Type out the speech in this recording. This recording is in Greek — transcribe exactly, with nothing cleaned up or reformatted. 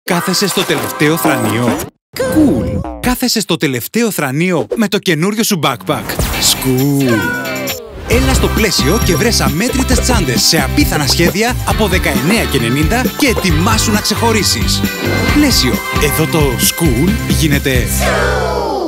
Κάθεσαι στο τελευταίο θρανείο. Cool. Κάθεσαι στο τελευταίο θρανείο με το καινούριο σου backpack. School. Έλα στο Πλαίσιο και βρες αμέτρητες τσάντες σε απίθανα σχέδια από δεκαεννέα και ενενήντα και ετοιμάσου να ξεχωρίσεις. Πλαίσιο. Εδώ το School γίνεται...